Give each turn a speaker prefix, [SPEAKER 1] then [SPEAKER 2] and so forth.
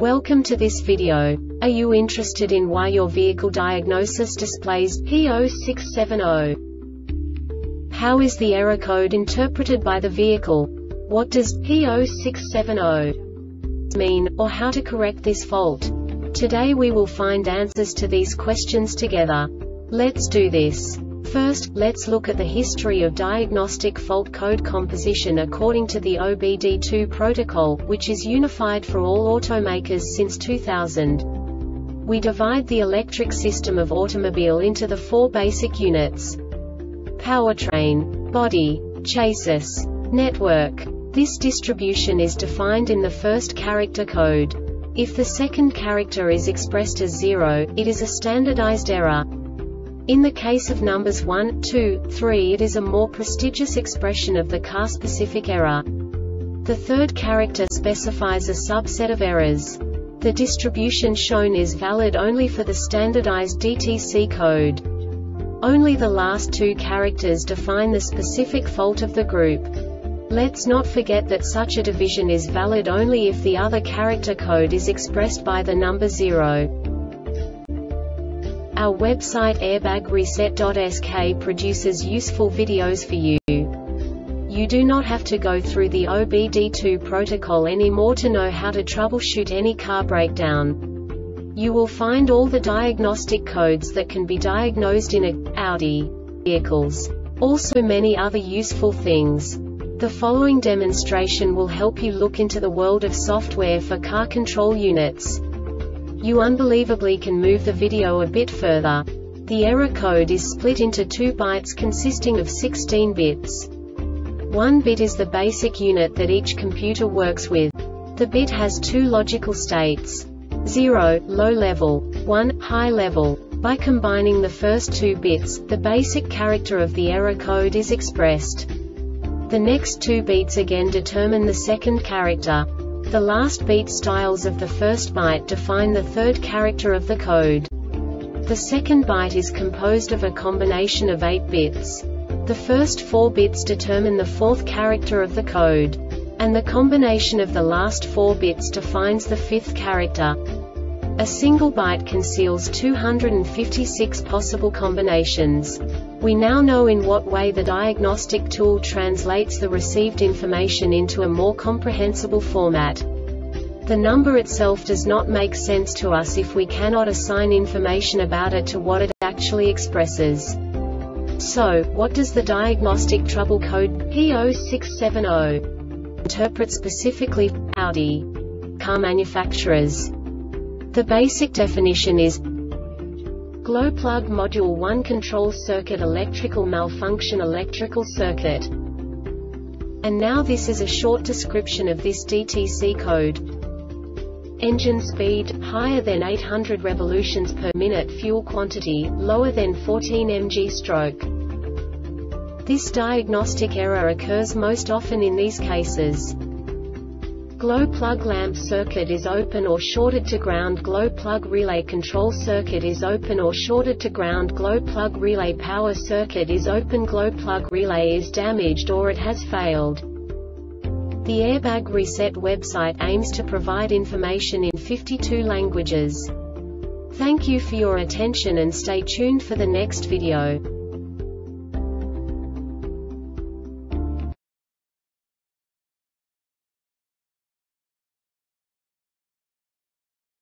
[SPEAKER 1] Welcome to this video. Are you interested in why your vehicle diagnosis displays P0670? How is the error code interpreted by the vehicle? What does P0670 mean, or how to correct this fault? Today we will find answers to these questions together. Let's do this. First, let's look at the history of diagnostic fault code composition according to the OBD2 protocol, which is unified for all automakers since 2000. We divide the electric system of automobile into the four basic units: powertrain, body, chassis, network. This distribution is defined in the first character code. If the second character is expressed as 0, it is a standardized error. In the case of numbers 1, 2, 3, it is a more prestigious expression of the car-specific error. The third character specifies a subset of errors. The distribution shown is valid only for the standardized DTC code. Only the last two characters define the specific fault of the group. Let's not forget that such a division is valid only if the other character code is expressed by the number 0. Our website airbagreset.sk produces useful videos for you. You do not have to go through the OBD2 protocol anymore to know how to troubleshoot any car breakdown. You will find all the diagnostic codes that can be diagnosed in Audi vehicles. Also many other useful things. The following demonstration will help you look into the world of software for car control units. You unbelievably can move the video a bit further. The error code is split into 2 bytes consisting of 16 bits. 1 bit is the basic unit that each computer works with. The bit has 2 logical states: 0, low level, 1, high level. By combining the first 2 bits, the basic character of the error code is expressed. The next 2 beats again determine the second character. The last beat styles of the first byte define the third character of the code. The second byte is composed of a combination of 8 bits. The first 4 bits determine the fourth character of the code. And the combination of the last 4 bits defines the fifth character. A single byte conceals 256 possible combinations. We now know in what way the diagnostic tool translates the received information into a more comprehensible format. The number itself does not make sense to us if we cannot assign information about it to what it actually expresses. So, what does the diagnostic trouble code P0670 interpret specifically for Audi car manufacturers? The basic definition is glow plug module 1 control circuit electrical malfunction electrical circuit. And now this is a short description of this DTC code. Engine speed, higher than 800 revolutions per minute. Fuel quantity, lower than 14 mg/stroke. This diagnostic error occurs most often in these cases: glow plug lamp circuit is open or shorted to ground. Glow plug relay control circuit is open or shorted to ground. Glow plug relay power circuit is open. Glow plug relay is damaged or it has failed. The Airbag Reset website aims to provide information in 52 languages. Thank you for your attention and stay tuned for the next video.